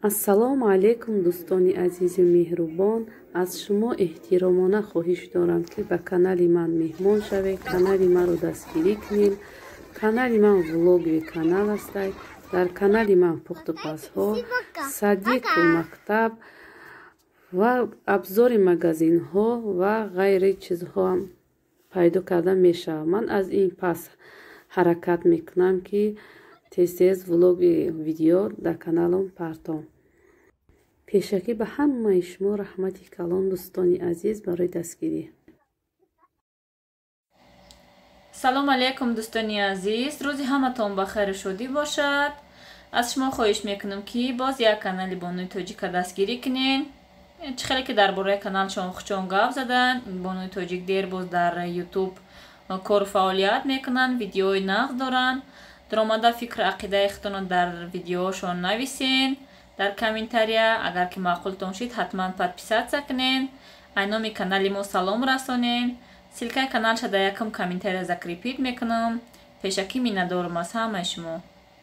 ассалому алайкум дӯстони азизу меҳрубон. аз шумо эҳтиромона хоҳиш дорам ки ба канали ман меҳмон шавед, канали маро дастгирӣ кунед. канали ман влогови канал астай. дар канали ман пухтупазҳо, садиқу мактаб ва абзори магазинҳо ва ғайри чизҳоам пайдо карда мешавад. ман аз ин пас ҳаракат мекунам ки тез влоги видео дар каналам партом. пешакӣ ба ҳамаи шумо раҳмати калон дӯстони азиз барои дастгирӣ. салому алайкум дӯстони азиз, рӯзи ҳаматон ба хайру шодӣ бошад. аз шумо хоҳиш мекунам ки боз як канали Бонуи Тоҷика дастгирӣ кунен. чӣ хеле ки дар бораи каналшон хучон гап задан. Бонуи Тоҷик дер боз дар ютуб кору фаъолият мекунанд, видеои нағд доранд. даромада фикр ақидаи худтонро дар видеошон нависен дар комментария. агар ки маъқултон шид ҳатман подписатсия кунен, айноми канали мо салом расонен. силкаи каналша дар якум комментария закрепид мекунам. пешакӣ миннатдорам аз ҳамаи шумо.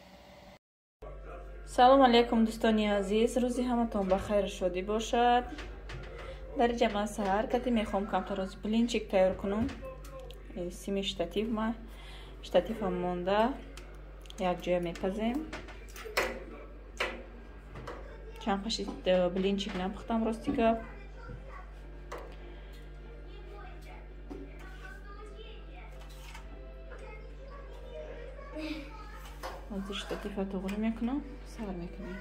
салому алайкум дӯстони азиз, рӯзи ҳаматон ба хайру шодӣ бошад. дар инҷа ман саҳаркати мехоҳам камтароз блинчик тайёр кунам. сими штативам монда, якҷоя мепазем. чанд қаши блинчик напухтам рости гап. ҳозир штатива тоғри мекунам, сар мекунам.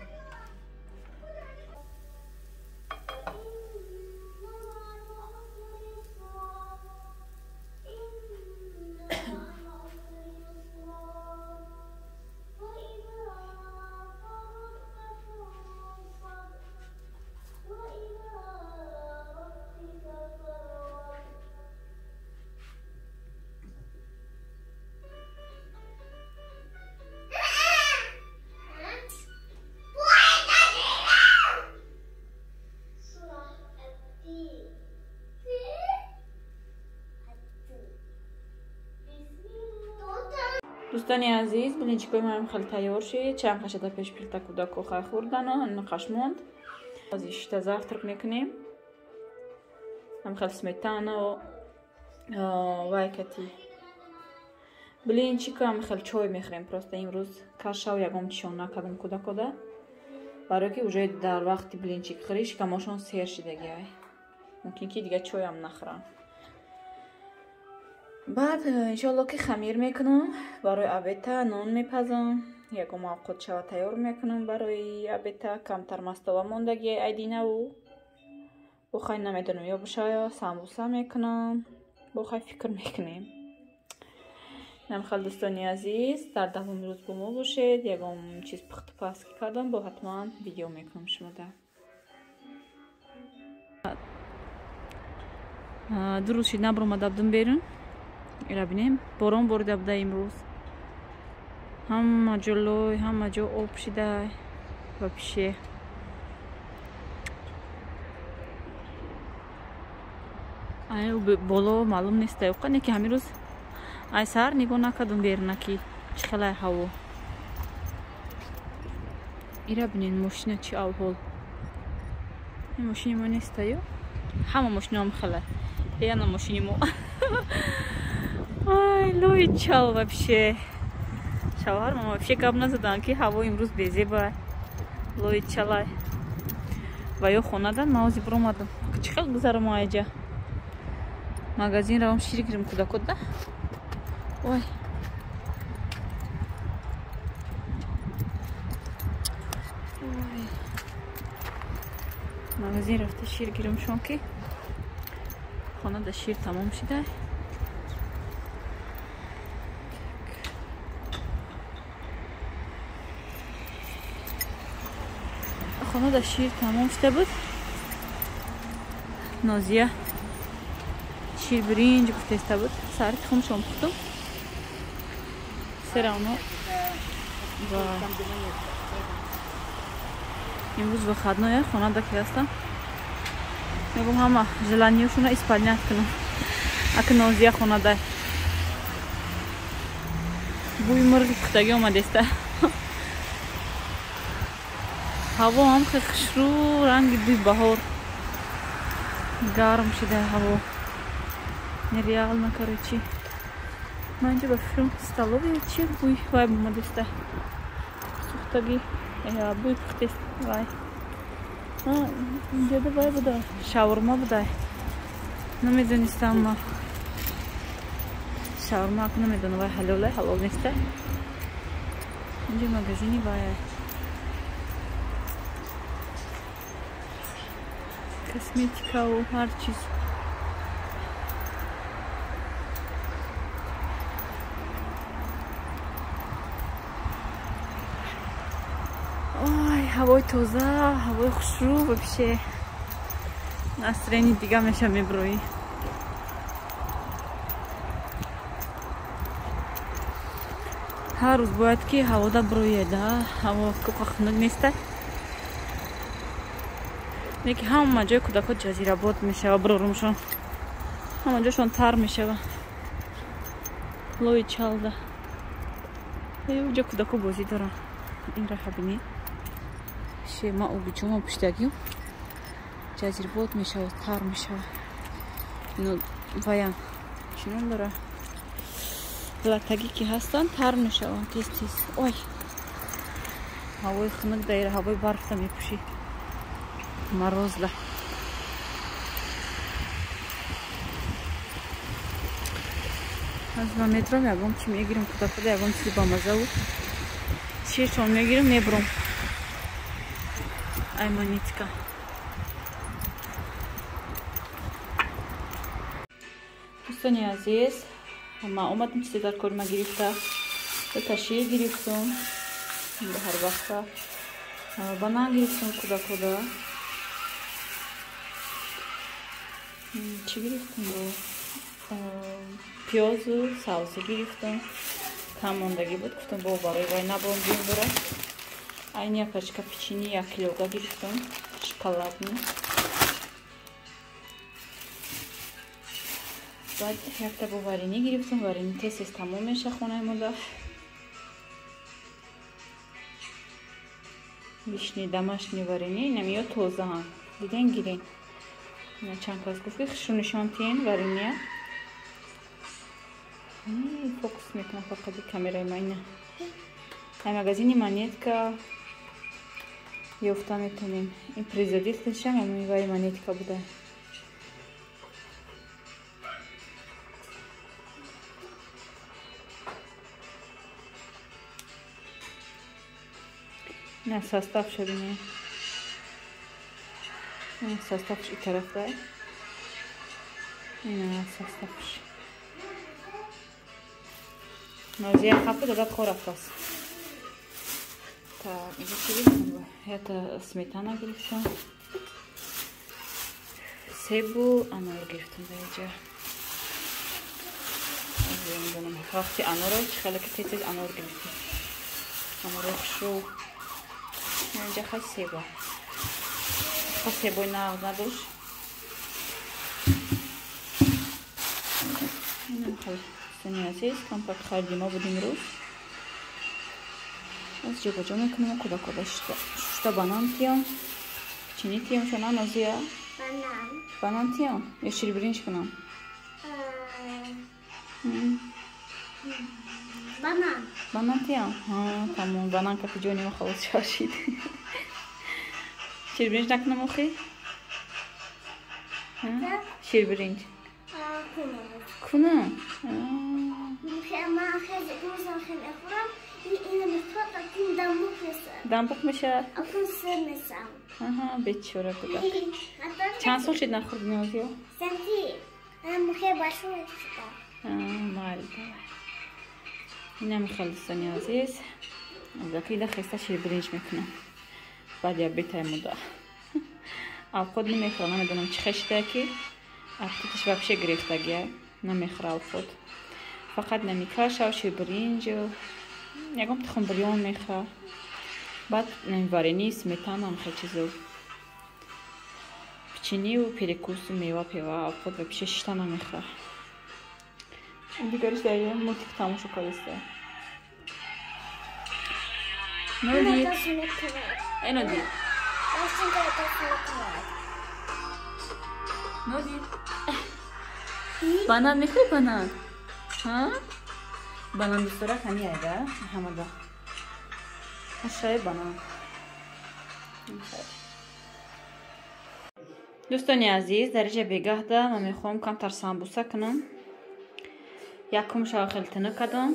дӯстони азиз, блинчикои маам хеле тайёр шид. чанд қашада пеш пилта кӯдако хай хӯрдано, нақаш монд. ҳозир шита завтрак мекунем. ам хеле сметана вайкати блинчика, ам хеле чой мехӯрем. просто имрӯз кашав ягон чишон накардам кӯдакода, барои ки уже дар вақти блинчик хӯриш камошон сер шидагиай. мумкин ки дига чоям нахӯрам. баъд иншоалло ки хамир мекунам. барои обеда нон мепазам. ягон мавқут шава тайёр мекунам барои обеда. камтар мастова мондагиай айдинаву бохай намедонам, ё бошая самбуса мекунам. бохай фикр мекунем. нам хел дӯстони азиз, дар давоми рӯз бо мо бошед. ягон чиз пухтупаз ки кардам бо ҳатман видео мекунам шумода. ду рӯз шид набаромада будам берун. ира бинем борон борида буда имрӯз. ҳама ҷо лой, ҳама ҷо об шида ва пише. ай боло маълум нест оқа не ки ҳамин рӯз ай сар нигоҳ накардум беруна ки чӣ хелай ҳаво. ира бинен мошина чӣ авҳол. ин мошини мо нестаю. ҳама мошинаам хеле яна мошини мо. ай лои чал вообще. шавҳар мама вообще гап назадан ки ҳаво имрӯз безеба. лои чалай. ва ё хонадан ман ҳозир биромадам. чӣ хел гузарам айҷа. магазин равам шир гирим кӯдакода. ой. магазин рафта шир гирим шон ки хонада шир тамом шида. хонада шир тамом шида буд. нозия шир биринҷ гуфтеста буд. сари тухмшон пухтум. серано ва имрӯз выходное хонада ки ҳастам. мегӯм ҳама желаниёшона исполнят кунам. аки нозия хонада бӯи мурғи пухтагӣ омадеста. ҳаво ҳам хеле хушрӯ, ранги бӯи баҳор. Гарм шуда ҳаво. Нереально, короче. Ман инҷо ба фикрам столовая чи бӯй вай бомадеста. Сухтагӣ. Бӯй пухтест вай. Инҷода вай буда. Шаурма буда. Намедонистам ма. Шаурма ак намедонам вай ҳалол е, ҳалол неста. Инҷо магазини вай. Косметикаву ҳар чиз. Ой, ҳавои тоза, ҳавои хушрӯ вообще. Настроение дига меша меброӣ. ҳар рӯз бояд ки ҳавода броеда, ҳаво кока хунук неста. Лекин ҳама ҷои кӯдакот ҷазирабод мешава, брорумшон. Ҳама ҷошон тар мешава. Лои чалда. Ҷо кӯдако бозӣ дорам. Инра ҳабини. Шема обиҷома пуштагиё. Ҷазирабод мешава, тар мешава. Ино ваян чунон дора. Латаги ки ҳастан тар мешаванд тез-тез. Ой. ҳавои хунук даира, ҳавои барфта мепӯшӣ. Морозда. Аз ма метром ягон чи мегирам кӯдакода ягон чизи ба мазаву чешон мегирам мебурам. Ай монетка. дӯстони азиз, ман омадам чизе дар кори ма гирифта. Ташия гирифтам. Ба ҳар вақта. Банан гирифтам кӯдакода. Чи гирифтам бо? Пиёзу савза гирифтам. Кам мондагӣ буд, гуфтам бо барои вай наборам биём бора. Айни як пачка печени 1 килога гирифтам. Шоколадни. Баъд якта бо варенӣ гирифтам. Варенӣ тез-тез тамом меша хонаи мода. Вишни домашний варенӣ, намиё тозаам. Диден гирен. Ина чанд кас гуфти хушрӯ нишонтиен варения. Фокус мекунам фақат камераи майна. Ай магазини монетка ёфта метонем. Ин производительшам ҳамин вай монетка буда. На состав шабине. Составш и тарафда. Ина составш. Нозия хапу дадат хорафтас. Так, инҷо чӣ гирифтам? Это сметана гирифтам. Себу анор гирифтам дар инҷа. Немидонам вақти анора чӣ хеле ки тез-тез анор гирифтам. Анори хушрӯ. Инҷа хай себа. Себой нағз надошт. Инам хай достони азиз, компакт харди ма буд имрӯз. Аз ҷобаҷо мекунам кӯдакода шушта банан тиём. Печени тиём шона Нозия? Банан тиём ё ширбиринҷ кунам? Банан тиём? Тамом, банан кафи ҷони ма халос шашид. Ширбиринҷ накунам охи? Ширбиринҷ. Кунам? Дамбук мешавад? Бечора кӯдак. Чанд сол шуд нахӯрди Нозиё? Майли. Инам хеле достони азиз. Закида хеста ширбиринҷ мекунам. Баъд я бетаи мудда. Авқот намехӯрам, намедонам чӣ хешида ки аппетиташ вообще гирифтагия. Намехӯра авқот. Фақат нами кашав, ширбиринҷу, ягон тухм бирён мехӯра. Баъд нами варенӣ, сметана, ҳамхел чизу. Печениву, перекусу, мева, пива, авқот вообще шишта намехӯра. Дигариш дар мультик тамошо кардеста. Ноди. Ноди. نودی بانان میخوای بانان؟ ها؟ بانان دوست داره کنی ایده؟ محمد اشای بانان دوستانی عزیز در اینجا بگاه ده من میخوام کمتر سامبوسه کنم یکم شو خیلی تنه کدم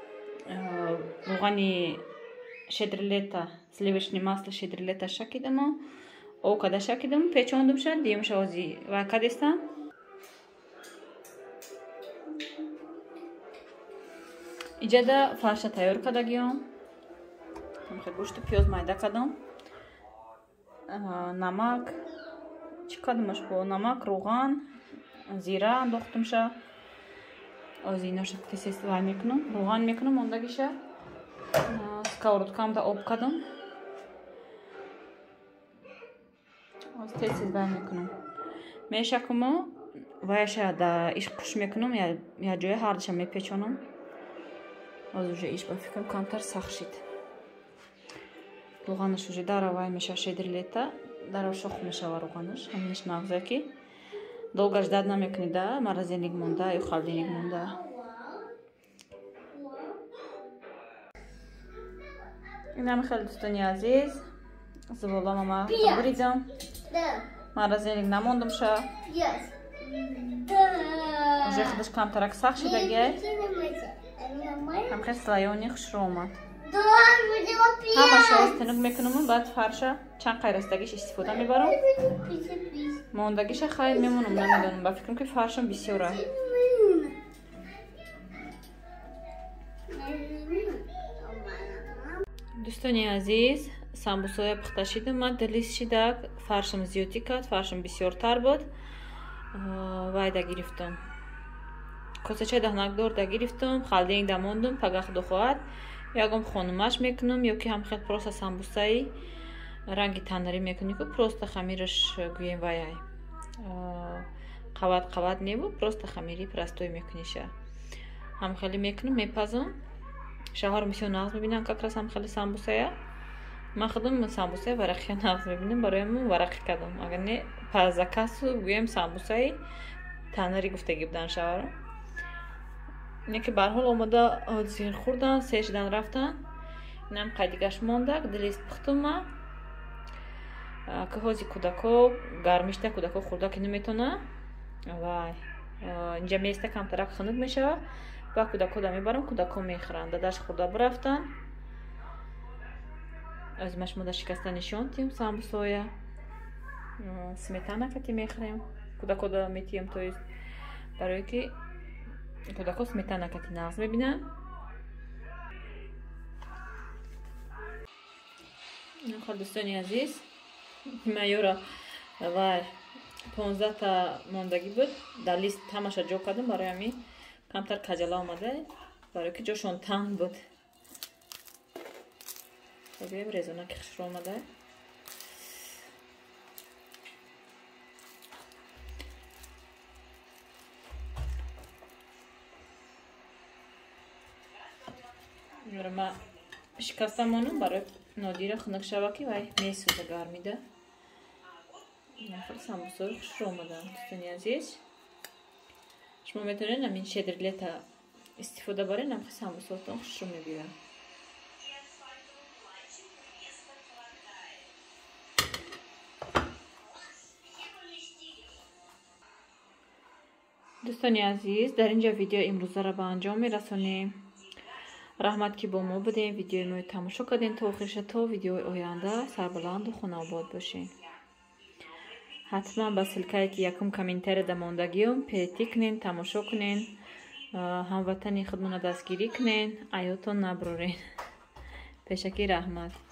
روغنی شدرلتا سلیوشنی ماسل شدرلتا شکیدم او کده شکیدم پیچاندم شد دیم شوزی و کدستم اینجا ده فرش تیار کده گیم خیلی گوشت پیاز مایده کدم نمک چی کدمش با نمک روغن زیره انداختم شد از اینا شد تیسی استفاده میکنم روغن میکنم اندگیشه сковородкам да об кардам аз тез избар мекунам мешакумо ваяша да иш пуш мекунам я ҷоя ҳардуша мепечонам аз уже иш ба фикрам камтар сахт шид руғанаш уже дара вай меша шедрлета дара шох мешава руғанаш ҳаминаш нағза ки долгаш дад намекуни да морозилник монда ё холодильник монда اینم خیلی دوستانی عزیز زبالا ماما بریدم مارزینگ نموندم شا уже خودش کمترک سخت شده گه هم خیلی سلایونی خوش رو اومد همه شا استنگ میکنم بعد فرشه چند قیرستگیش استفاده میبرم موندگیش خیلی میمونم نمیدونم با فکرم که فرشم بسیاره دوستانی عزیز самбусоя пухта шида ман дилис шида фаршам зиёдӣ кард фаршам бисёртар буд вай да гирифтам косачаи даҳнакдор да гирифтам халдинг да мондум пагах духоат ягом хонумаш мекунам ё ки ҳам хел просто самбусаи ранги танарӣ мекунӣ ку просто хамираш гӯем ваяй қават қават небу просто хамири простой мекуниша ҳам хеле мекунам мепазам шаҳар мисиёр нағз мебинам как раз ҳам хеле самбусая ман худам самбусаи варақия нағз мебинам бароям варақӣ кардам агар не па закасу гӯем самбусаи танари гуфтагӣ будан шавара ине ки барҳол омада зир хӯрдан се шидан рафтан инам қайдигаш мондак дилист пухтума ки ҳози кӯдако гармишта кӯдако хӯрда ки наметона вай инҷа места камтарак хунук мешава ва кӯдако да мебарам кӯдако мехӯранд дадаш хӯрда бирафтан озимаш мо да шикаста нишон тим самбусоя сметана кати мехӯрем кӯдако да метием то есть барое ки кӯдако сметана кати нағз мебинам хол дӯстони азиз майёра вай 15 та мондагӣ буд дар лист ҳамаша ҷо кардам барои ҳамин камтар каҷала омада барое ки ҷошон танг буд бигӯем резонаки хушро омада ма шикаста монам барои нодира хунук шава ки вай месӯза гармида самбусои хушро омадам дӯстони азиз шумо метавонед ҳамин шедрлета истифода баред ҳамин самбусотон хушро мебиёрад дӯстони азиз дар инҷа видеои имрӯзаро ба анҷом мерасонем раҳмат ки бо мо будем видеои моро тамошо кардем то охириша то видеои оянда сарбаланду хунообод бошем ҳатман ба силкае ки якум комментария мондагиём пети кунен тамошо кунен ҳамватани худмона дастгирӣ кунен аётон наброрен пешакӣ раҳмат